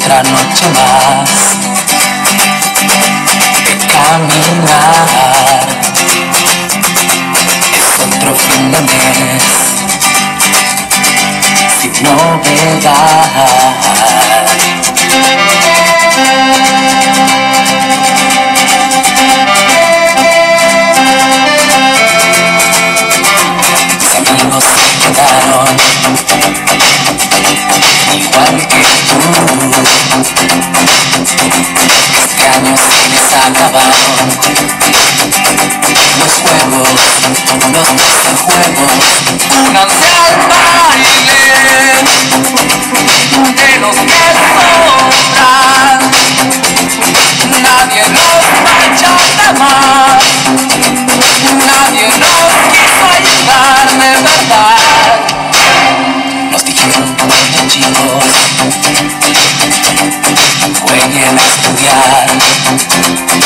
otra noche más de caminar. Es otro fin de mes sin novedad. Mis amigos se quedaron igual que tú. Este año se les acabaron los juegos, los triste juegos. Únanse al baile de los que sobran. Nadie nos va a echar de más, nadie nos quiso ayudar de verdad. Nos dijeron desde chicos, jueguen a estudiar.